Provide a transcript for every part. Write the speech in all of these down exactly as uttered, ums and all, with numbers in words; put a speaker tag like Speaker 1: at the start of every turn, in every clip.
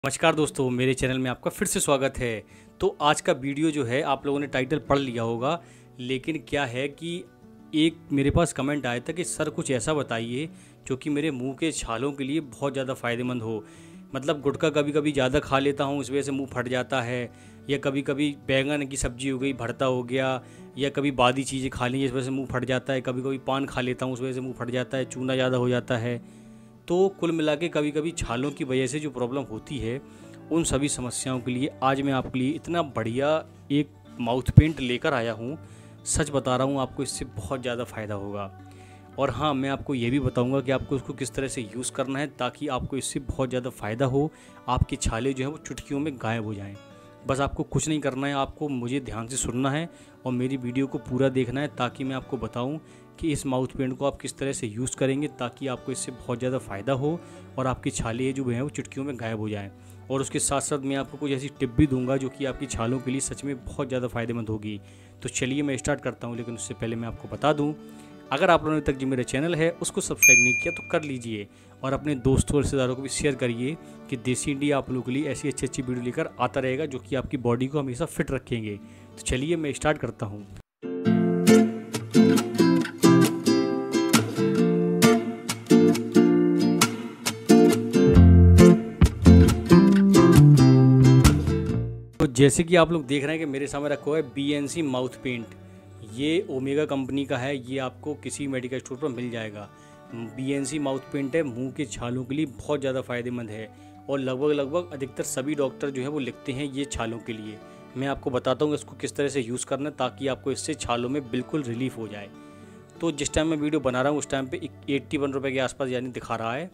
Speaker 1: नमस्कार दोस्तों, मेरे चैनल में आपका फिर से स्वागत है। तो आज का वीडियो जो है आप लोगों ने टाइटल पढ़ लिया होगा, लेकिन क्या है कि एक मेरे पास कमेंट आया था कि सर कुछ ऐसा बताइए जो कि मेरे मुंह के छालों के लिए बहुत ज़्यादा फ़ायदेमंद हो। मतलब गुटखा कभी कभी ज़्यादा खा लेता हूँ, इस वजह से मुंह फट जाता है, या कभी कभी बैंगन की सब्ज़ी हो गई, भरता हो गया, या कभी बादी चीज़ें खा ली इस वजह से मुँह फट जाता है, कभी कभी पान खा लेता हूँ उस वजह से मुँह फट जाता है, चूना ज़्यादा हो जाता है। तो कुल मिला के कभी कभी छालों की वजह से जो प्रॉब्लम होती है, उन सभी समस्याओं के लिए आज मैं आपके लिए इतना बढ़िया एक माउथ पेंट लेकर आया हूँ। सच बता रहा हूँ, आपको इससे बहुत ज़्यादा फ़ायदा होगा। और हाँ, मैं आपको ये भी बताऊँगा कि आपको इसको किस तरह से यूज़ करना है ताकि आपको इससे बहुत ज़्यादा फ़ायदा हो, आपके छाले जो हैं वो चुटकियों में गायब हो जाएँ। बस आपको कुछ नहीं करना है, आपको मुझे ध्यान से सुनना है और मेरी वीडियो को पूरा देखना है ताकि मैं आपको बताऊं कि इस माउथ पेंट को आप किस तरह से यूज़ करेंगे ताकि आपको इससे बहुत ज़्यादा फ़ायदा हो और आपकी छाले जो हैं वो चुटकियों में गायब हो जाएं। और उसके साथ साथ मैं आपको कुछ ऐसी टिप भी दूंगा जो कि आपकी छालों के लिए सच में बहुत ज़्यादा फ़ायदेमंद होगी। तो चलिए मैं स्टार्ट करता हूँ, लेकिन उससे पहले मैं आपको बता दूँ, अगर आप लोगों ने तक जो मेरा चैनल है उसको सब्सक्राइब नहीं किया तो कर लीजिए और अपने दोस्तों और रिश्तेदारों को भी शेयर करिए कि देसी इंडिया आप लोगों के लिए ऐसी अच्छी अच्छी वीडियो लेकर आता रहेगा जो कि आपकी बॉडी को हमेशा फिट रखेंगे। तो चलिए मैं स्टार्ट करता हूँ। तो जैसे कि आप लोग देख रहे हैं कि मेरे सामने रखा हुआ है B N C mouth paint. ये ओमेगा कंपनी का है, ये आपको किसी मेडिकल स्टोर पर मिल जाएगा। B N C mouth paint है, मुंह के छालों के लिए बहुत ज़्यादा फ़ायदेमंद है और लगभग लगभग अधिकतर सभी डॉक्टर जो है वो लिखते हैं ये छालों के लिए। मैं आपको बताता हूँ इसको किस तरह से यूज़ करना है ताकि आपको इससे छालों में बिल्कुल रिलीफ हो जाए। तो जिस टाइम मैं वीडियो बना रहा हूँ उस टाइम पे एट्टी वन रुपये के आसपास यानी दिखा रहा है।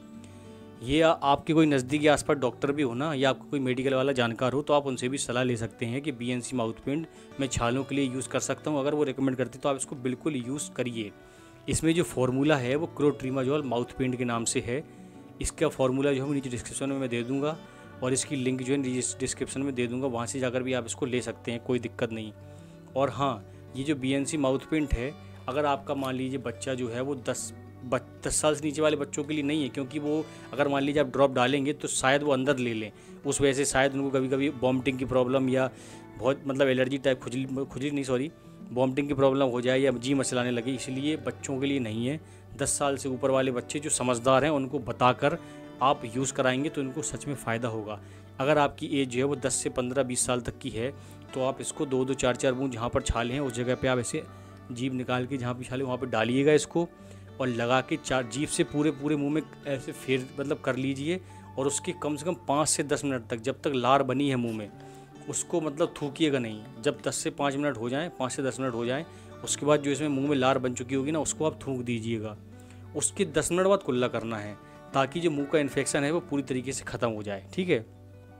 Speaker 1: ये आपके कोई नज़दीकी आसपास डॉक्टर भी हो ना, या आपको कोई मेडिकल वाला जानकार हो तो आप उनसे भी सलाह ले सकते हैं कि B N C mouth paint मैं छालों के लिए यूज़ कर सकता हूँ। अगर वो रिकमेंड करते तो आप इसको बिल्कुल यूज़ करिए। इसमें जो फार्मूला है वो क्लोट्रीमाजोल माउथ पेंट के नाम से है। इसका फार्मूला जो है नीचे डिस्क्रिप्शन में मैं दे दूँगा और इसकी लिंक जो है डिस्क्रिप्शन में दे दूँगा, वहाँ से जाकर भी आप इसको ले सकते हैं, कोई दिक्कत नहीं। और हाँ, ये जो B N C mouth paint है, अगर आपका मान लीजिए बच्चा जो है वो दस दस साल से नीचे वाले बच्चों के लिए नहीं है, क्योंकि वो अगर मान लीजिए आप ड्रॉप डालेंगे तो शायद वो अंदर ले लें, उस वजह से शायद उनको कभी कभी वॉमिटिंग की प्रॉब्लम या बहुत मतलब एलर्जी टाइप खुजली खुजली नहीं सॉरी वॉमिटिंग की प्रॉब्लम हो जाए या जी मचलाने लगे, इसलिए बच्चों के लिए नहीं है। दस साल से ऊपर वाले बच्चे जो समझदार हैं उनको बताकर आप यूज़ कराएंगे तो इनको सच में फ़ायदा होगा। अगर आपकी एज जो है वो दस से पंद्रह बीस साल तक की है तो आप इसको दो दो चार चार बूंद जहाँ पर छाले हैं उस जगह पे आप ऐसे जीभ निकाल के जहाँ पे छाले वहाँ पे डालिएगा इसको और लगा के चार जीभ से पूरे पूरे मुंह में ऐसे फेर मतलब कर लीजिए और उसके कम से कम पाँच से दस मिनट तक, जब तक लार बनी है मुंह में, उसको मतलब थूकिएगा नहीं। जब दस से पाँच मिनट हो जाएं, पाँच से दस मिनट हो जाएं, उसके बाद जो इसमें मुंह में लार बन चुकी होगी ना उसको आप थूक दीजिएगा। उसके दस मिनट बाद कुल्ला करना है ताकि जो मुंह का इन्फेक्शन है वो पूरी तरीके से ख़त्म हो जाए, ठीक है।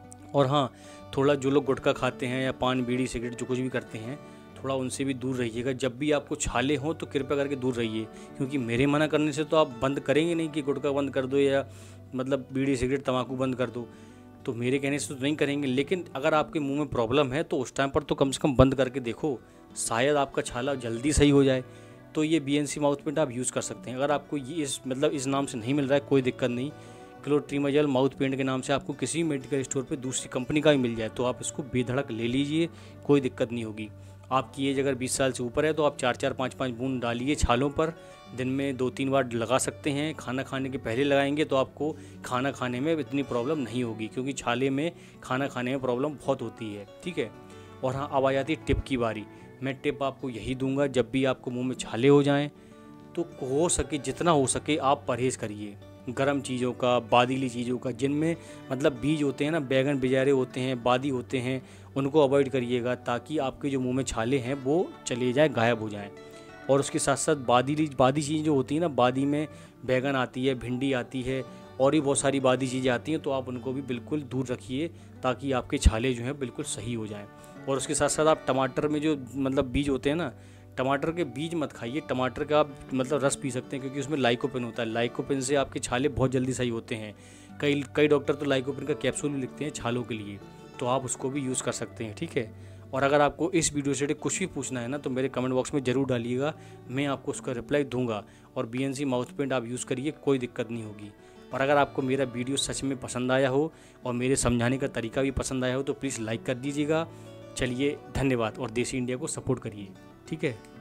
Speaker 1: और हाँ, थोड़ा जो लोग गुटखा खाते हैं या पान बीड़ी सिगरेट जो कुछ भी करते हैं, थोड़ा उनसे भी दूर रहिएगा। जब भी आपको छाले हों तो कृपया करके दूर रहिए, क्योंकि मेरे मना करने से तो आप बंद करेंगे नहीं कि गुटखा बंद कर दो या मतलब बीड़ी सिगरेट तंबाकू बंद कर दो, तो मेरे कहने से तो नहीं करेंगे। लेकिन अगर आपके मुंह में प्रॉब्लम है तो उस टाइम पर तो कम से कम बंद करके देखो, शायद आपका छाला जल्दी सही हो जाए। तो ये B N C mouth paint आप यूज़ कर सकते हैं। अगर आपको ये इस मतलब इस नाम से नहीं मिल रहा है कोई दिक्कत नहीं, क्लोट्रीमाजोल माउथ पेंट के नाम से आपको किसी मेडिकल स्टोर पे दूसरी कंपनी का भी मिल जाए तो आप इसको बेधड़क ले लीजिए, कोई दिक्कत नहीं होगी। आपकी एज अगर बीस साल से ऊपर है तो आप चार चार पाँच पाँच बूंद डालिए छालों पर, दिन में दो तीन बार लगा सकते हैं। खाना खाने के पहले लगाएंगे तो आपको खाना खाने में इतनी प्रॉब्लम नहीं होगी, क्योंकि छाले में खाना खाने में प्रॉब्लम बहुत होती है, ठीक है। और हाँ, अब आ जाती है टिप की बारी। मैं टिप आपको यही दूंगा, जब भी आपको मुँह में छाले हो जाएँ तो हो सके जितना हो सके आप परहेज़ करिए गरम चीज़ों का, बादीली चीज़ों का, जिनमें मतलब बीज होते हैं ना, बैगन बिजारे होते हैं, बादी होते हैं, उनको अवॉइड करिएगा ताकि आपके जो मुंह में छाले हैं वो चले जाएं, गायब हो जाएं। और उसके साथ साथ बादीली बादी चीज़ें जो होती हैं ना, बादी में बैगन आती है, भिंडी आती है और भी बहुत सारी बादी चीज़ें आती हैं, तो आप उनको भी बिल्कुल दूर रखिए ताकि आपके छाले जो हैं बिल्कुल सही हो जाएँ। और उसके साथ साथ आप टमाटर में जो मतलब बीज होते हैं ना, टमाटर के बीज मत खाइए, टमाटर का आप मतलब रस पी सकते हैं क्योंकि उसमें लाइकोपिन होता है। लाइकोपिन से आपके छाले बहुत जल्दी सही होते हैं। कई कई डॉक्टर तो लाइकोपिन का कैप्सूल भी लिखते हैं छालों के लिए, तो आप उसको भी यूज़ कर सकते हैं, ठीक है। और अगर आपको इस वीडियो से कुछ भी पूछना है ना तो मेरे कमेंट बॉक्स में ज़रूर डालिएगा, मैं आपको उसका रिप्लाई दूंगा। और B N C mouth paint आप यूज़ करिए, कोई दिक्कत नहीं होगी। और अगर आपको मेरा वीडियो सच में पसंद आया हो और मेरे समझाने का तरीका भी पसंद आया हो तो प्लीज़ लाइक कर दीजिएगा। चलिए धन्यवाद, और देसी इंडिया को सपोर्ट करिए। ठीक है।